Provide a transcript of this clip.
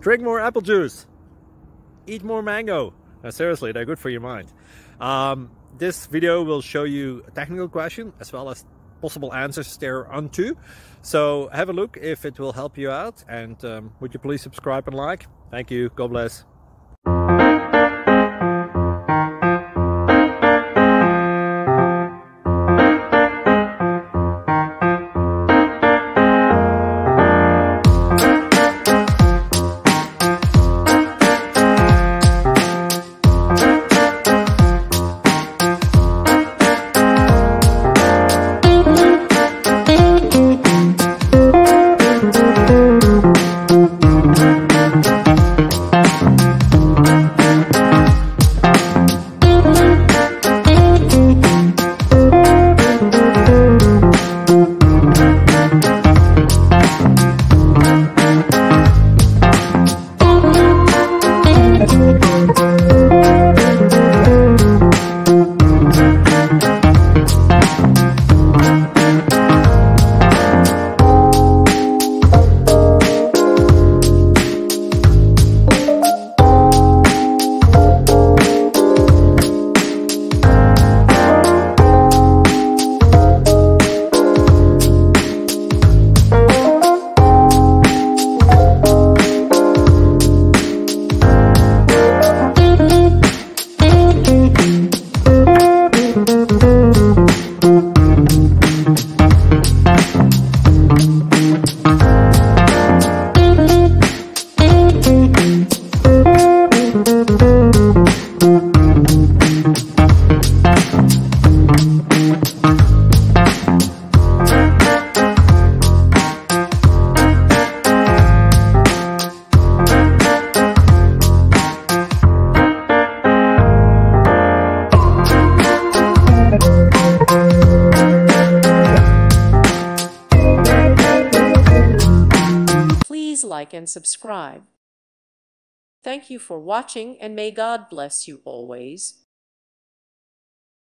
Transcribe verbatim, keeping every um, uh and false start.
Drink more apple juice. Eat more mango. Now, seriously, they're good for your mind. Um, this video will show you a technical question as well as possible answers thereunto. So have a look if it will help you out, and um, would you please subscribe and like? Thank you. God bless. Please like and subscribe. Thank you for watching, and may God bless you always.